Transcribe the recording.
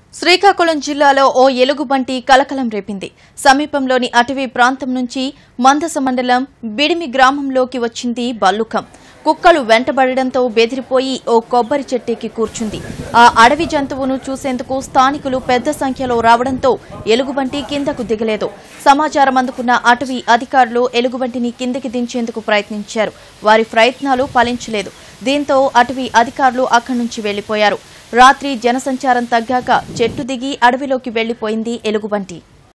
శ్రీకాకుళం జిల్లాలో ఓ ఎలుగుబంటి కలకలం రేపింది. సమీపంలోని అటవీ ప్రాంతం నుంచి మందస మండలం బిడిమి గ్రామంలోకి వచ్చింది బల్లుకం. కుక్కలు వెంటబడడంతో బెదిరిపోయి ఓ కొబ్బరి చెట్టెక్కి కూర్చుంది. ఆ అడవి జంతువును చూసేందుకు స్థానికులు పెద్ద సంఖ్యలో రావడంతో ఎలుగుబంటి కిందకు దిగలేదు. సమాచారం అందుకున్న అటవీ అధికారులు ఎలుగుబంటిని కిందకి దించేందుకు ప్రయత్నించారు. వారి ప్రయత్నాలు ఫలించలేదు. దీంతో అటవీ అధికారులు అక్కడి నుంచి వెళ్లిపోయారు. రాత్రి జనసంచారం తగ్గాక చెట్టు దిగి అడవిలోకి వెళ్లిపోయింది ఎలుగుబంటి.